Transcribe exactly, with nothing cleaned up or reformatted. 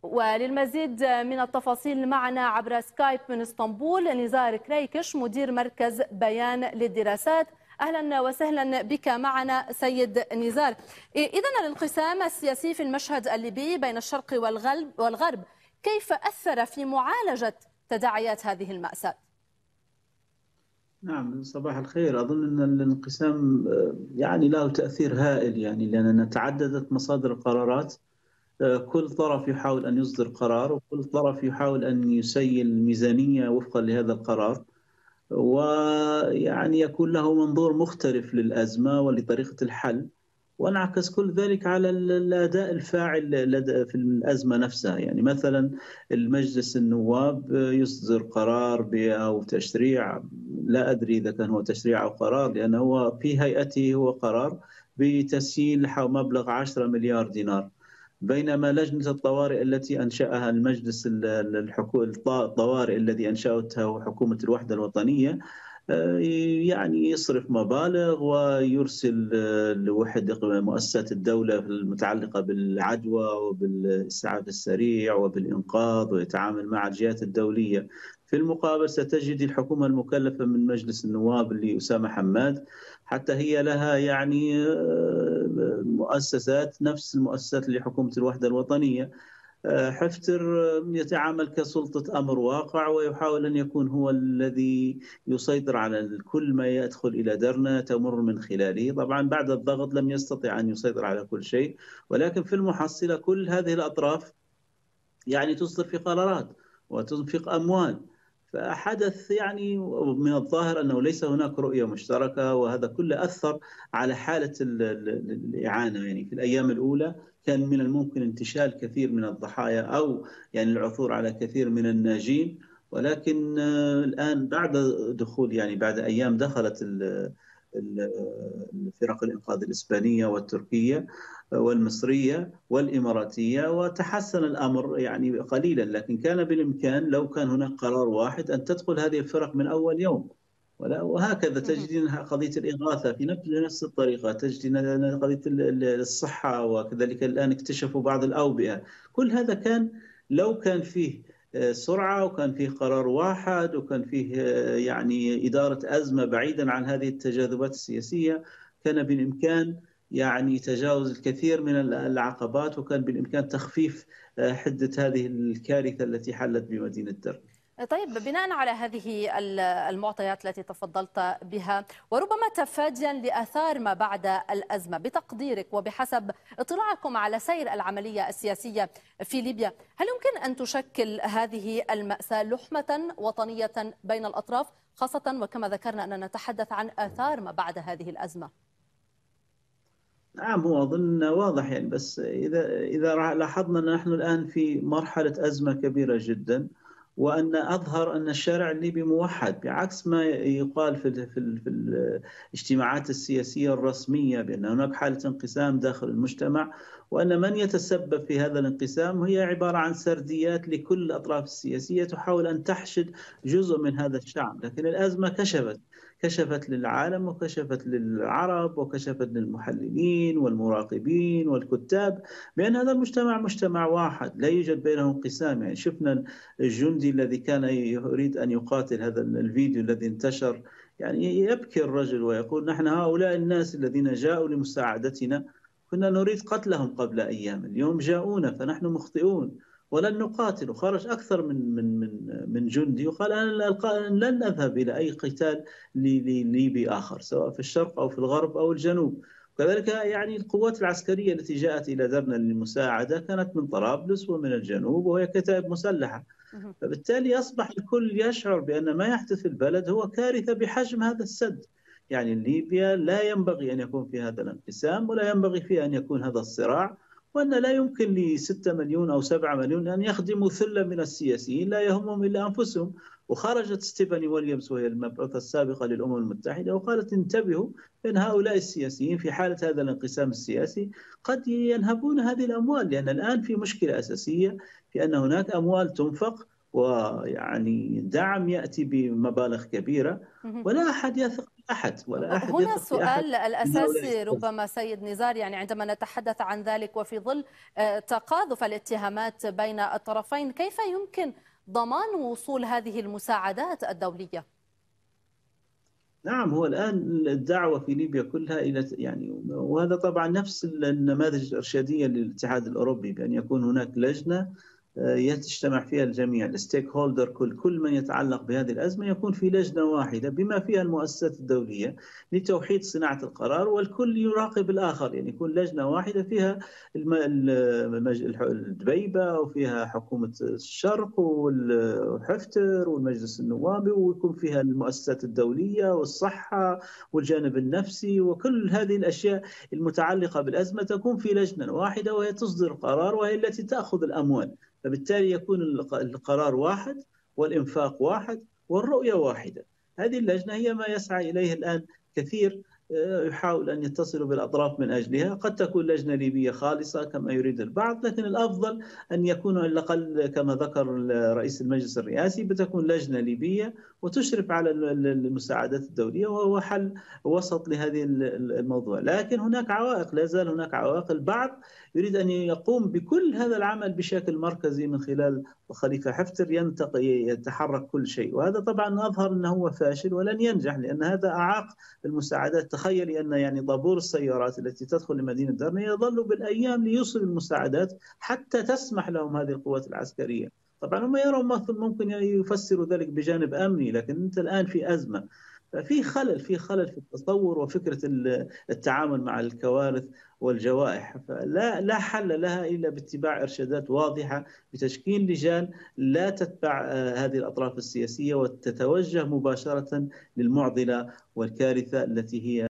وللمزيد من التفاصيل معنا عبر سكايب من اسطنبول نزار كريكش مدير مركز بيان للدراسات. أهلا وسهلا بك معنا سيد نزار. إذن الانقسام السياسي في المشهد الليبي بين الشرق والغرب كيف أثر في معالجة تداعيات هذه المأساة؟ نعم، صباح الخير. أظن أن الانقسام يعني له تأثير هائل، يعني لأننا تعددت مصادر القرارات. كل طرف يحاول أن يصدر قرار، وكل طرف يحاول أن يسيل ميزانية وفقا لهذا القرار، ويعني يكون له منظور مختلف للأزمة ولطريقة الحل، وانعكس كل ذلك على الأداء الفاعل في الأزمة نفسها. يعني مثلا المجلس النواب يصدر قرار أو تشريع، لا أدري إذا كان هو تشريع أو قرار، لأنه هو في هيئته هو قرار بتسييل مبلغ عشرة مليار دينار، بينما لجنة الطوارئ التي أنشأها المجلس الطوارئ الذي أنشأته حكومة الوحدة الوطنية يعني يصرف مبالغ ويرسل لوحدة مؤسسات الدولة المتعلقة بالعدوى وبالإسعاف السريع وبالإنقاذ، ويتعامل مع الجهات الدولية. في المقابل ستجد الحكومة المكلفة من مجلس النواب اللي أسامة حماد حتى هي لها يعني مؤسسات نفس المؤسسات لحكومة الوحدة الوطنية. حفتر يتعامل كسلطة أمر واقع، ويحاول أن يكون هو الذي يسيطر على كل ما يدخل إلى درنا تمر من خلاله. طبعا بعد الضغط لم يستطع أن يسيطر على كل شيء، ولكن في المحصلة كل هذه الأطراف يعني تصدر في قرارات وتنفق أموال. فحدث يعني من الظاهر أنه ليس هناك رؤية مشتركة، وهذا كله أثر على حالة الإعانة. يعني في الأيام الأولى كان من الممكن انتشال كثير من الضحايا أو يعني العثور على كثير من الناجين، ولكن الآن بعد دخول يعني بعد أيام دخلت الفرق الإنقاذ الإسبانية والتركية والمصرية والإماراتية، وتحسن الأمر يعني قليلا، لكن كان بالإمكان لو كان هناك قرار واحد أن تدخل هذه الفرق من أول يوم. وهكذا تجدين قضية الإغاثة في نفس الطريقة، تجدين قضية الصحة، وكذلك الآن اكتشفوا بعض الأوبئة. كل هذا كان لو كان فيه سرعة، وكان فيه قرار واحد، وكان فيه يعني إدارة أزمة بعيدا عن هذه التجاذبات السياسية، كان بالإمكان يعني تجاوز الكثير من العقبات، وكان بالإمكان تخفيف حدة هذه الكارثة التي حلت بمدينة درنا. طيب، بناء على هذه المعطيات التي تفضلت بها، وربما تفاديا لآثار ما بعد الأزمة، بتقديرك وبحسب اطلاعكم على سير العملية السياسية في ليبيا، هل يمكن أن تشكل هذه المأساة لحمة وطنية بين الأطراف، خاصة وكما ذكرنا أننا نتحدث عن آثار ما بعد هذه الأزمة؟ نعم، هو أظن واضح يعني، بس إذا إذا لاحظنا أن نحن الآن في مرحلة أزمة كبيرة جدا، وأن أظهر أن الشارع الليبي موحد بعكس ما يقال في في في الاجتماعات السياسية الرسمية بأن هناك حالة انقسام داخل المجتمع، وأن من يتسبب في هذا الانقسام هي عبارة عن سرديات لكل الأطراف السياسية تحاول أن تحشد جزء من هذا الشعب. لكن الأزمة كشفت كشفت للعالم، وكشفت للعرب، وكشفت للمحللين والمراقبين والكتاب بأن هذا المجتمع مجتمع واحد لا يوجد بينه انقسام. يعني شفنا الجندي الذي كان يريد أن يقاتل، هذا الفيديو الذي انتشر، يعني يبكي الرجل ويقول: نحن هؤلاء الناس الذين جاءوا لمساعدتنا كنا نريد قتلهم قبل أيام، اليوم جاءونا فنحن مخطئون ولن نقاتل. وخرج أكثر من من من من جندي وقال: أنا لن أذهب إلى أي قتال ليبي آخر سواء في الشرق أو في الغرب أو الجنوب. وكذلك يعني القوات العسكرية التي جاءت إلى درنا للمساعدة كانت من طرابلس ومن الجنوب، وهي كتائب مسلحة. فبالتالي أصبح الكل يشعر بأن ما يحدث في البلد هو كارثة بحجم هذا السد. يعني ليبيا لا ينبغي أن يكون في هذا الانقسام، ولا ينبغي فيها أن يكون هذا الصراع، وأن لا يمكن لستة مليون أو سبعة مليون أن يخدموا ثلة من السياسيين لا يهمهم إلا أنفسهم. وخرجت ستيفاني ويليامز وهي المبعوثة السابقة للأمم المتحدة وقالت: انتبهوا أن هؤلاء السياسيين في حالة هذا الانقسام السياسي قد ينهبون هذه الأموال، لأن الآن في مشكلة أساسية في أن هناك أموال تنفق، ويعني دعم يأتي بمبالغ كبيرة، ولا أحد يثق أحد ولا أحد هنا يثق في أحد السؤال من هؤلاء الأساسي الثلاثة. ربما سيد نزار، يعني عندما نتحدث عن ذلك وفي ظل آه، تقاذف الاتهامات بين الطرفين، كيف يمكن ضمان وصول هذه المساعدات الدولية؟ نعم، هو الآن الدعوة في ليبيا كلها إلى يعني، وهذا طبعا نفس النماذج الإرشادية للاتحاد الأوروبي، بأن يكون هناك لجنة تجتمع فيها الجميع، الستيك هولدر، كل كل من يتعلق بهذه الأزمة يكون في لجنة واحدة بما فيها المؤسسات الدولية لتوحيد صناعة القرار، والكل يراقب الآخر. يعني يكون لجنة واحدة فيها الدبيبة وفيها حكومة الشرق وحفتر والمجلس النوابي، ويكون فيها المؤسسات الدولية والصحة والجانب النفسي، وكل هذه الأشياء المتعلقة بالأزمة تكون في لجنة واحدة، وهي تصدر القرار وهي التي تأخذ الأموال. فبالتالي يكون القرار واحد والإنفاق واحد والرؤية واحدة. هذه اللجنة هي ما يسعى إليه الآن كثير، يحاول أن يتصلوا بالأطراف من أجلها. قد تكون لجنة ليبية خالصة كما يريد البعض، لكن الأفضل أن يكون على الأقل كما ذكر رئيس المجلس الرئاسي بتكون لجنة ليبية وتشرف على المساعدات الدولية، وهو حل وسط لهذه الموضوع. لكن هناك عوائق، لا زال هناك عوائق. البعض يريد أن يقوم بكل هذا العمل بشكل مركزي من خلال خليفة حفتر، يتحرك كل شيء، وهذا طبعا أظهر أنه هو فاشل ولن ينجح، لأن هذا أعاق المساعدات. تخيل أن يعني طابور السيارات التي تدخل لمدينة درنا يظل بالأيام ليوصل المساعدات حتى تسمح لهم هذه القوات العسكرية. طبعا هم يرون ممكن يفسروا ذلك بجانب أمني، لكن أنت الآن في أزمة، ففي خلل في خلل في التصور وفكرة التعامل مع الكوارث والجوائح. فلا لا حل لها إلا باتباع إرشادات واضحة، بتشكيل لجان لا تتبع هذه الأطراف السياسية وتتوجه مباشرة للمعضلة والكارثة التي هي